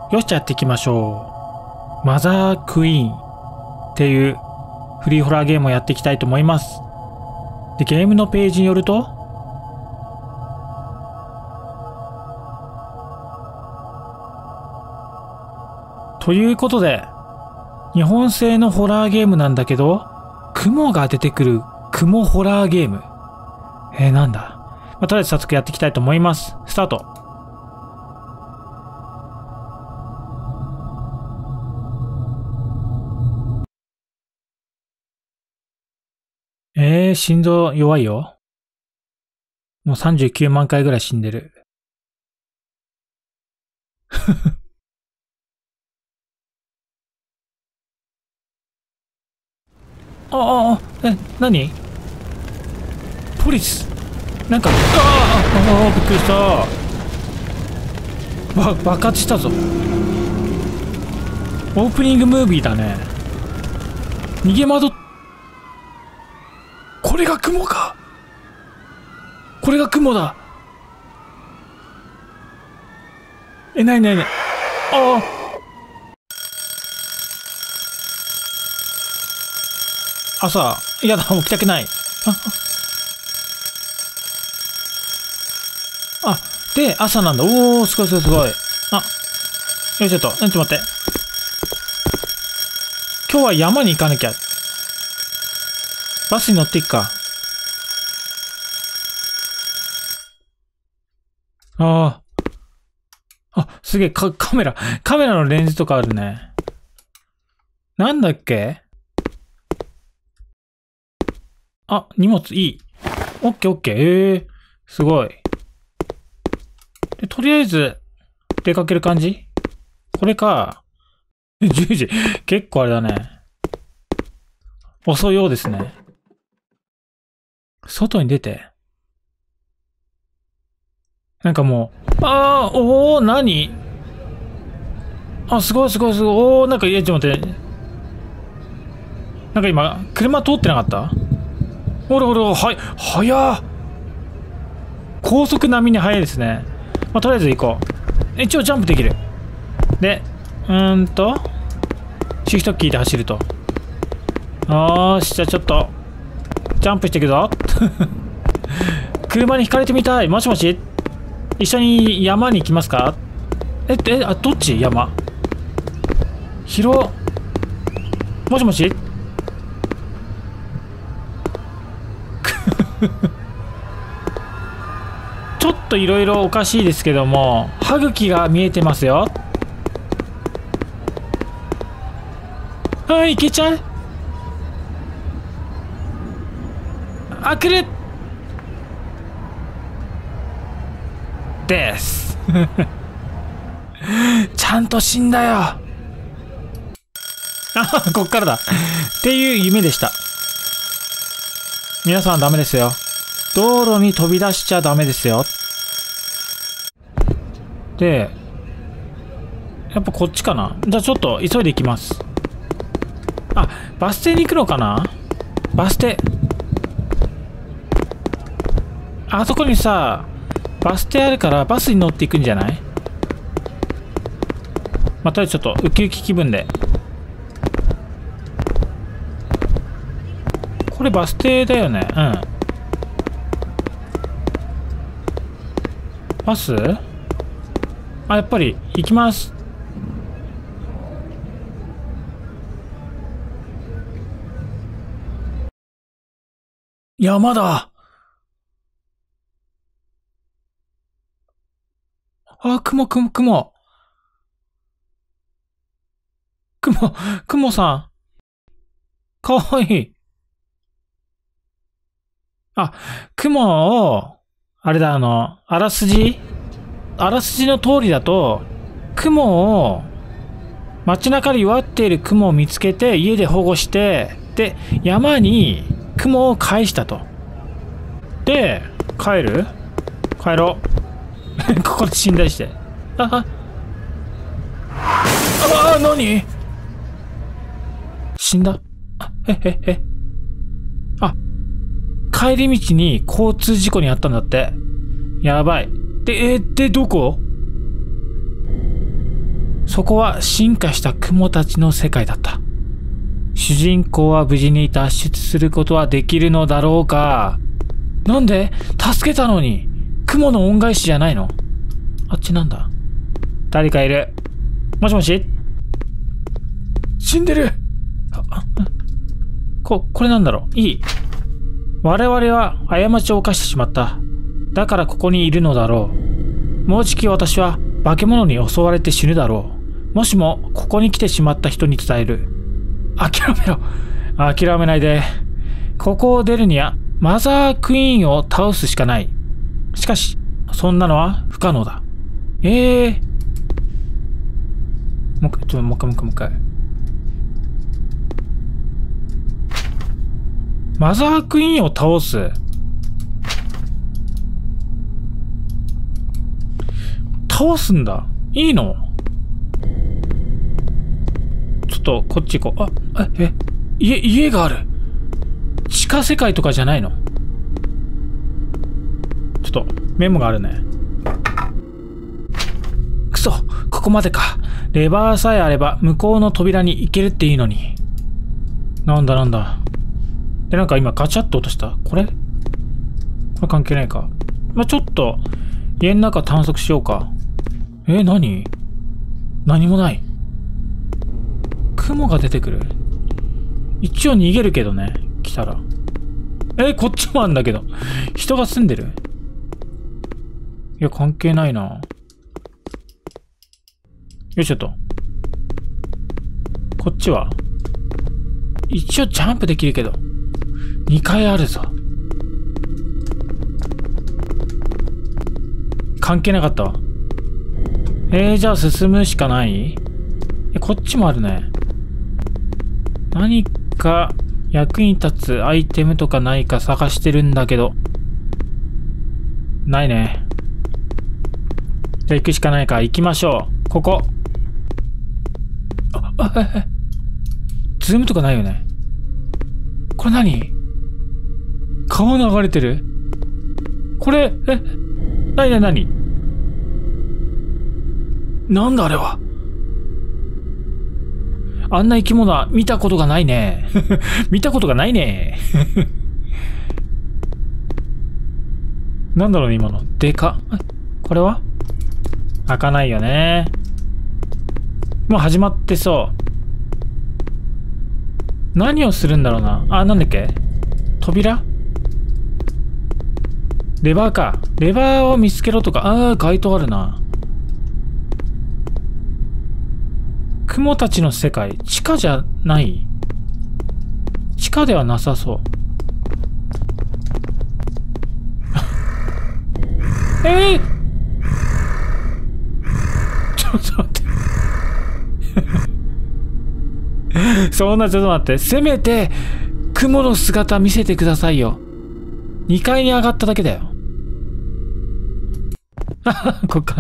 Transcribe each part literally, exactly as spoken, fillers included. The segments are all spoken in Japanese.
よし、じゃあやっていきましょう。マザークイーンっていうフリーホラーゲームをやっていきたいと思います。で、ゲームのページによると、ということで、日本製のホラーゲームなんだけど、雲が出てくる雲ホラーゲーム。えー、なんだ。まあ、とりあえず早速やっていきたいと思います。スタート。えー、心臓弱いよ。もうさんじゅうきゅうまんかいぐらい死んでる。ああ、あ、え、何？ポリス。なんか、ああ、ああ、びっくりした。ば、爆発したぞ。オープニングムービーだね。逃げ惑っ、これが雲か。これが雲だ。え、なになになに。ああ。朝、いやだ、起きたくない。あ、あ、で、朝なんだ。おー、すごいすごいすごい。あ、よいしょっと、ちょっと待って。今日は山に行かなきゃ。バスに乗っていくか。ああ。あ、すげえ、か、カメラ、カメラのレンズとかあるね。なんだっけ？あ、荷物いい。オッケーオッケー。ええー、すごい。で、とりあえず、出かける感じ？これか。じゅうじ。結構あれだね。遅いようですね。外に出て。なんかもう、あー、おー、何？あ、すごいすごいすごい。おー、なんか、いや、ちょっと待って。なんか今、車通ってなかった？おらおら、はい、早っ。高速並みに速いですね。まあ、とりあえず行こう。一応ジャンプできる。で、うーんと、シフトキーで走ると。よーし、じゃあちょっと、ジャンプしていくぞ。車にひかれてみたい。もしもし？一緒に山に行きますか？えっ、え、あ、どっち？山。広。もしもし？ちょっといろいろおかしいですけども、歯茎が見えてますよ。はい、いけちゃう？あ、来るですちゃんと死んだよ。あ、こっからだっていう夢でした。皆さんダメですよ。道路に飛び出しちゃダメですよ。で、やっぱこっちかな。じゃあちょっと急いで行きます。あ、バス停に行くのかな。バス停。あそこにさ、バス停あるからバスに乗っていくんじゃない？まあ、とりあえずちょっとウキウキ気分で。これバス停だよね。うん。バス？あ、やっぱり行きます。山だ。あ、雲、雲、雲。雲、雲さん。かわいい。あ、雲を、あれだ、あの、あらすじあらすじの通りだと、雲を、街中で弱っている雲を見つけて、家で保護して、で、山に雲を返したと。で、帰る？帰ろう。ここで死んだりして。ああ。ああ、何？死んだ？あ、え、え、え。あ、帰り道に交通事故にあったんだって。やばい。で、え、で、どこ？ そこは進化した雲たちの世界だった。主人公は無事に脱出することはできるのだろうか。なんで？助けたのに。雲の恩返しじゃないの？あっちなんだ？誰かいる。もしもし？死んでる。あ、こ、これなんだろう。いい。我々は過ちを犯してしまった。だからここにいるのだろう。もうじき私は化け物に襲われて死ぬだろう。もしもここに来てしまった人に伝える。諦めろ。諦めないで。ここを出るにはマザークイーンを倒すしかない。しかし、そんなのは不可能だ。ええー。もう一回、ちょ、もう一回、もう一回、もう一回。マザークイーンを倒す。倒すんだ。いいの？ちょっと、こっち行こう。あ、え、え、家、家がある。地下世界とかじゃないの？ちょっと、メモがあるね。くそ、ここまでか。レバーさえあれば、向こうの扉に行けるっていいのに。なんだなんだ。で、なんか今ガチャッと落とした。これ？これ関係ないか。まあ、ちょっと、家の中探索しようか。え、何？何もない。雲が出てくる。一応逃げるけどね。来たら。え、こっちもあんだけど。人が住んでる？いや、関係ないな。よいしょと。こっちは一応ジャンプできるけど。にかいあるぞ。関係なかったわ。えー、じゃあ進むしかない？え、こっちもあるね。何か役に立つアイテムとかないか探してるんだけど。ないね。じゃあ行くしかないか。行きましょう。ここ。あ、あ、え、え、ズームとかないよね。これ何？川流れてる？これ、え、なになになに？なんだあれは。あんな生き物は見たことがないね。見たことがないね。なんだろうね、今の。でか。これは？開かないよね。もう始まってそう。何をするんだろうな。あ、なんだっけ？扉？レバーか。レバーを見つけろとか。ああ、街灯あるな。雲たちの世界。地下じゃない？地下ではなさそう。えー、ちょっと待って。そんな、ちょっと待って。せめて、雲の姿見せてくださいよ。にかいに上がっただけだよ。こっから。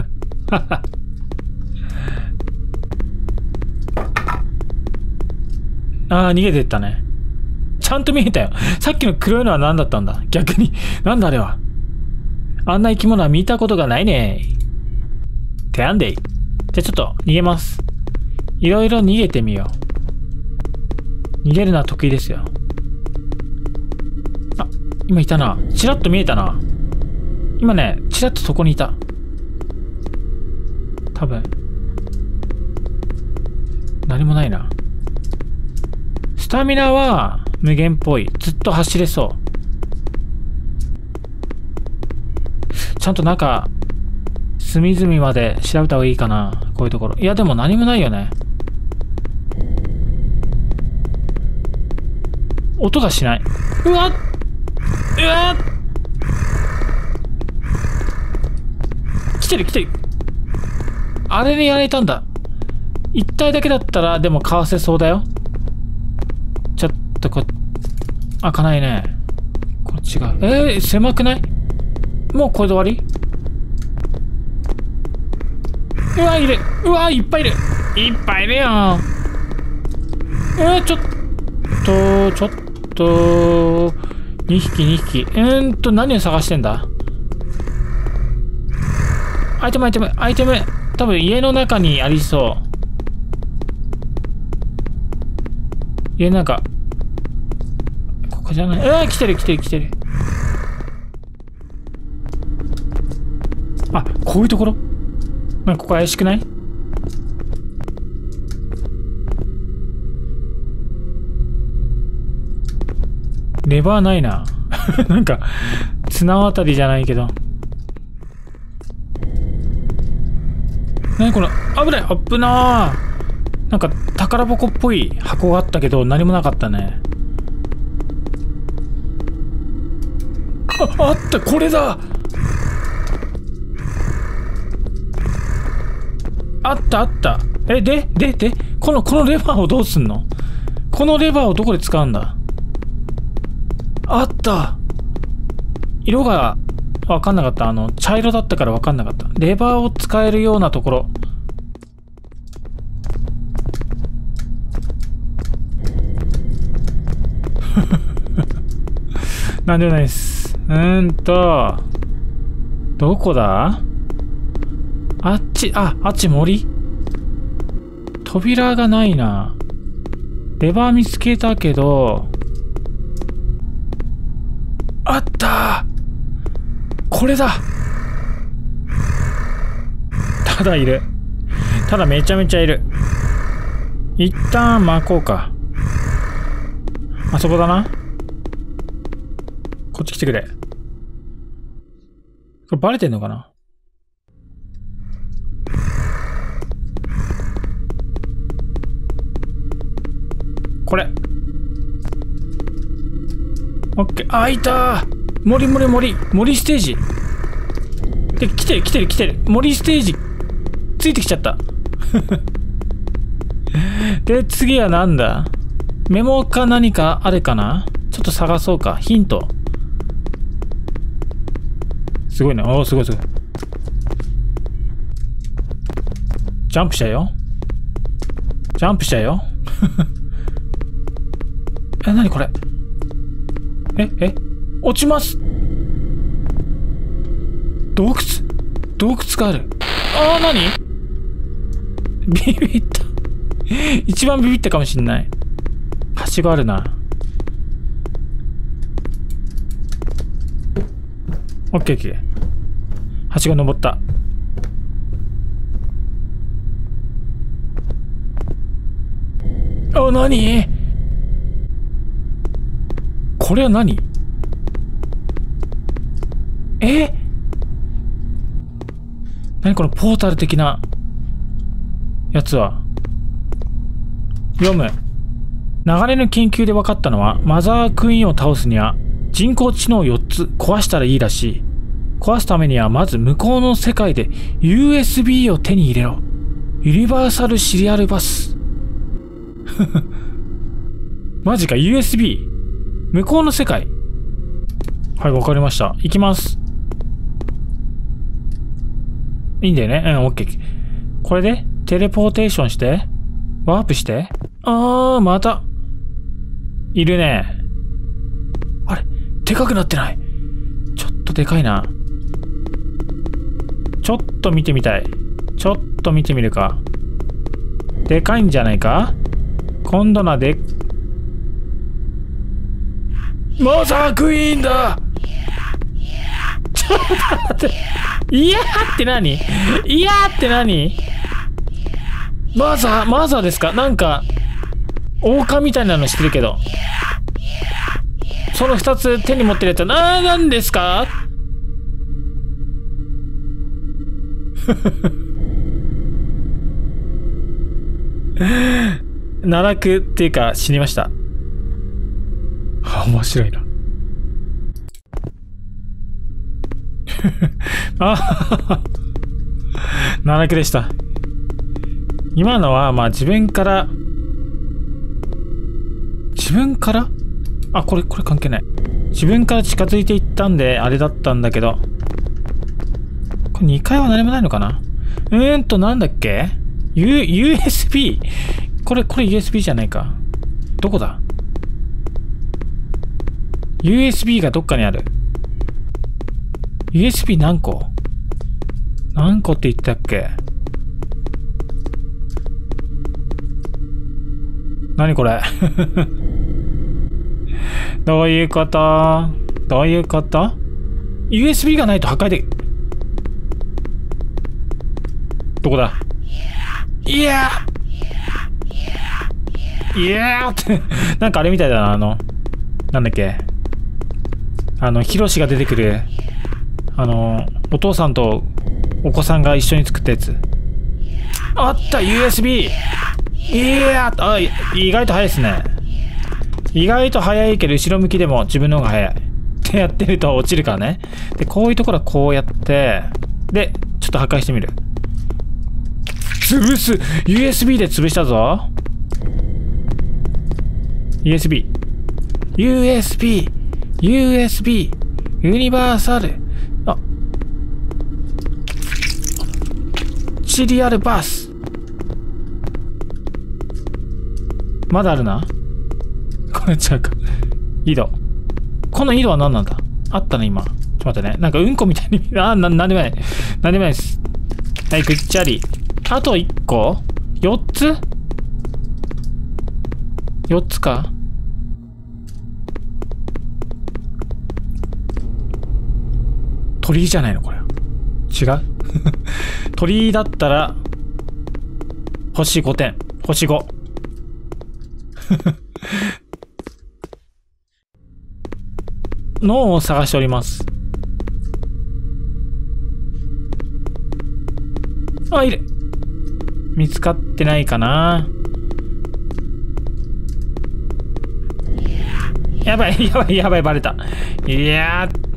ああ、逃げてったね。ちゃんと見えたよ。さっきの黒いのは何だったんだ？逆に。なんだあれは。あんな生き物は見たことがないね。てやんでい。じゃあちょっと逃げます。いろいろ逃げてみよう。逃げるのは得意ですよ。あ、今いたな。チラッと見えたな。今ね、チラッとそこにいた。多分。何もないな。スタミナは無限っぽい。ずっと走れそう。ちゃんと中、隅々まで調べた方がいいかな。こういうところ。いや、でも何もないよね。音がしない。うわっうわっ来てる来てる。あれでやられたんだ。一体だけだったら、でもかわせそうだよ。ちょっとこ、開かないね。こっちが。えー、狭くない？もうこれで終わり？うわ、いる。うわ、いっぱいいる。いっぱいいるよ。えー、ちょっと、ちょっと、にひき、にひき。えーんと、何を探してんだ？アイテム、アイテム、アイテム。多分家の中にありそう。 いや、なんか、ここじゃない。うわ、来てる来てる来てる。あ、こういうところ？なんかここ怪しくない？レバーないな。なんか、綱渡りじゃないけど。何この、危ない、危なー。なんか、宝箱っぽい箱があったけど、何もなかったね。あ、あった、これだ。あったあった。え、で、で、で、この、このレバーをどうすんの？このレバーをどこで使うんだ？あった。色がわかんなかった。あの、茶色だったからわかんなかった。レバーを使えるようなところ。なんでもないです。うーんと、どこだ？あっち、あ、あっち森？扉がないな。レバー見つけたけど、あった！これだ！ただいる。ただめちゃめちゃいる。一旦巻こうか。あそこだな。こっち来てくれ。これバレてんのかな？これ。オッケー。あ、いたー。森森森。森ステージ。で、来てる来てる来てる。森ステージ。ついてきちゃった。で、次はなんだ？メモか何かあれかな？ちょっと探そうか。ヒント。すごいね。おー、すごいすごい。ジャンプしたよ。ジャンプしたよ。え、なにこれ？え、え、落ちます。洞窟？洞窟がある。あー、なに？ビビった。一番ビビったかもしんない。はしごあるな。オッケーオッケー。はしご登った。あ、なに？これは何？え？何このポータル的なやつは。読む。流れの研究で分かったのは、マザークイーンを倒すには人工知能をよっつ壊したらいいらしい。壊すためにはまず向こうの世界で ユーエスビー を手に入れろ。ユニバーサルシリアルバス。マジか、 ユーエスビー。向こうの世界。はい、わかりました。行きます。いいんだよね。うん、オッケー。これでテレポーテーションしてワープして。あー、またいるね。あれ、でかくなってない？ちょっとでかいな。ちょっと見てみたい。ちょっと見てみるか。でかいんじゃないか？今度のでマザークイーンだ。ちょっと待って。いやーって何？いやーって何？マザー、マザーですか？なんか、王冠みたいなの知ってるけど。その二つ手に持ってるやつは、な、なんですか？奈落っていうか死にました。あ、面白いな。あ、奈落でした。今のはまあ自分から自分からあ、これこれ関係ない。自分から近づいていったんであれだったんだけど、これにかいは何もないのかな。うーんとなんだっけ、 U、ユーエスビー。 これこれ ユーエスビー じゃないか。どこだ？ ユーエスビー がどっかにある。 ユーエスビー 何個何個って言ったっけ？ 何これどういうこと？どういうこと？ ユーエスビー がないと破壊で、どこだ？いやいやーってなんかあれみたいだな。あのなんだっけ、あのヒロシが出てくる、あのお父さんとお子さんが一緒に作ったやつあった。 ユーエスビー。 いやー、あ、意外と早いですね。意外と早いけど後ろ向きでも自分の方が早いってやってると落ちるからね。でこういうところはこうやってでちょっと破壊してみる。潰す。 ユーエスビー で潰したぞ。 ユーエスビー ユーエスビー ユーエスビー ユニバーサル、あ、シリアルバスまだあるな。これちゃうか。井戸。この井戸は何なんだ？あったね今。ちょっと待ってね。なんかうんこみたいに、あー、な、なんでもない。なんでもないです。はい、ぐっちゃり。あといっこ ?よっ つ ?よっ つか。鳥居じゃないのこれ。違う鳥居だったら、星ごてん。星ご。脳を探しております。あ、いる。見つかってないかな。やばい、やばい、やばい、バレた。いやー。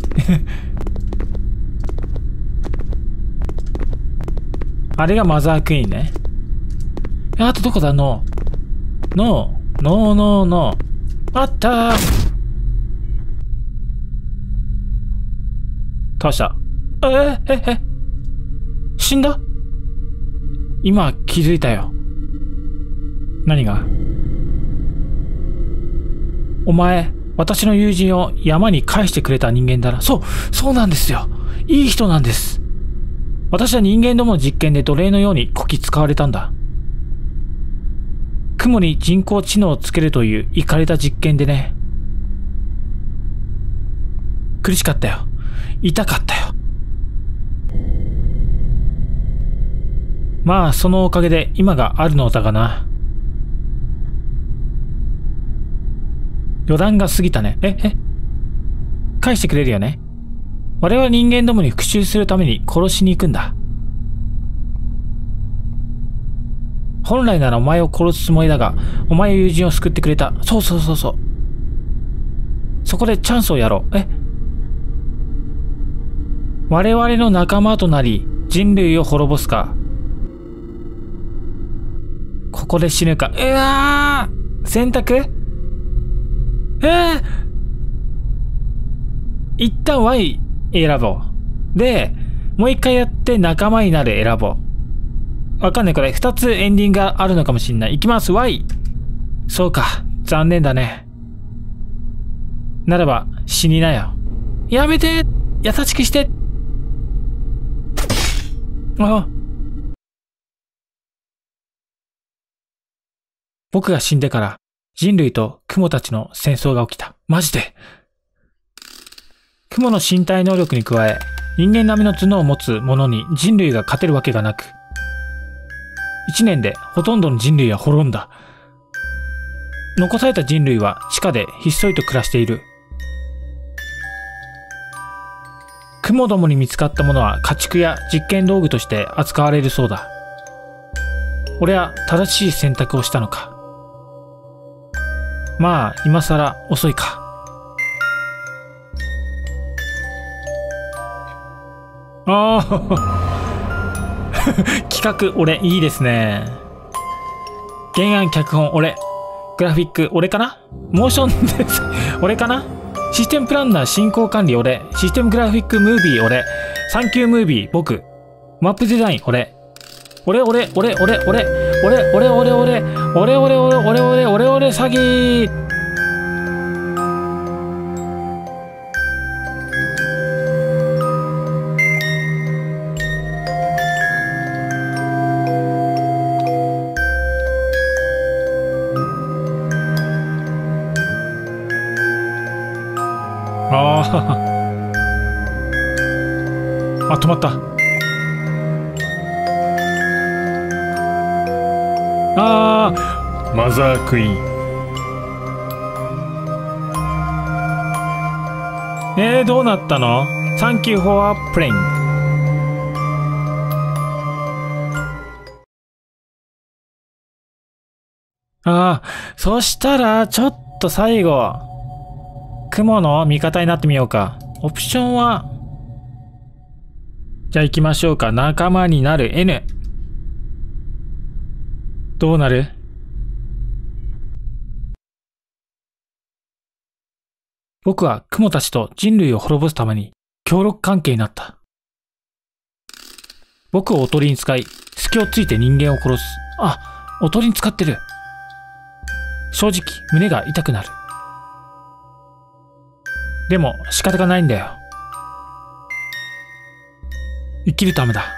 あれがマザークイーンね。あとどこだ？脳。脳。脳、脳、脳。あったー。倒した。えー、え、え、死んだ？今気づいたよ。何が？お前、私の友人を山に返してくれた人間だな。そう、そうなんですよ。いい人なんです。私は人間どもの実験で奴隷のようにこき使われたんだ。雲に人工知能をつけるというイカれた実験でね。苦しかったよ。痛かったよ。まあ、そのおかげで今があるのだがな。予断が過ぎたね。え、え返してくれるよね。我々人間どもに復讐するために殺しに行くんだ。本来ならお前を殺すつもりだが、お前友人を救ってくれた。そうそうそうそう。そこでチャンスをやろう。え我々の仲間となり、人類を滅ぼすか。ここで死ぬか。うわー、選択？えー、一旦 Y 選ぼう。で、もう一回やって仲間になる選ぼう。わかんない。これ二つエンディングがあるのかもしんない。いきます。Y。そうか。残念だね。ならば、死になよ。やめて！優しくして！あ。僕が死んでから人類と雲たちの戦争が起きた。マジで。雲の身体能力に加え、人間並みの頭脳を持つ者に人類が勝てるわけがなく、一年でほとんどの人類は滅んだ。残された人類は地下でひっそりと暮らしている。雲どもに見つかったものは家畜や実験道具として扱われるそうだ。俺は正しい選択をしたのか。まあ、今更遅いか。ああ企画、俺、いいですね。原案、脚本、俺。グラフィック、俺かな？モーションです。俺かな？システムプランナー、進行管理、俺。システムグラフィック、ムービー、俺。サンキュームービー、僕。マップデザイン、俺。俺、俺、俺、俺、俺。俺、俺、俺、俺。俺、俺、俺、俺、俺、俺、俺、詐欺。 あ、止まった。あー、マザークイーン。えー、どうなったの？ Thank you for playing。 ああ、そしたら、ちょっと最後、雲の味方になってみようか。オプションは、じゃあ行きましょうか。仲間になる エヌ。どうなる？僕は雲たちと人類を滅ぼすために協力関係になった。僕をおとりに使い、隙をついて人間を殺す。あ、おとりに使ってる。正直、胸が痛くなる。でも、仕方がないんだよ。生きるためだ。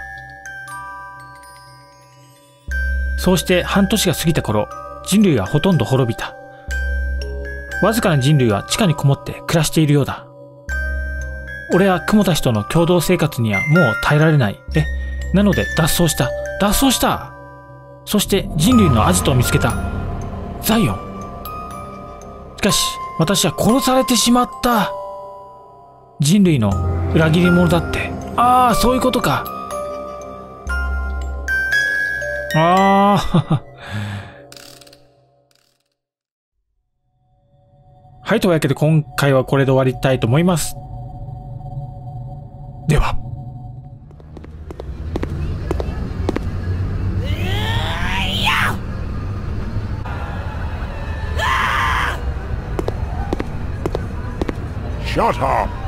そうして半年が過ぎた頃、人類はほとんど滅びた。わずかな人類は地下にこもって暮らしているようだ。俺は雲たちとの共同生活にはもう耐えられない。え、なので脱走した。脱走した。そして人類のアジトを見つけた。ザイオン。しかし、私は殺されてしまった。人類の裏切り者だって。ああ、そういうことか。ああ。はい、というわけで今回はこれで終わりたいと思います。では。 Shut up!